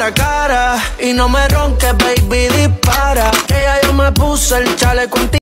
cara a cara. Y no me ronques, baby, dispara. Que ya yo me puse el chaleco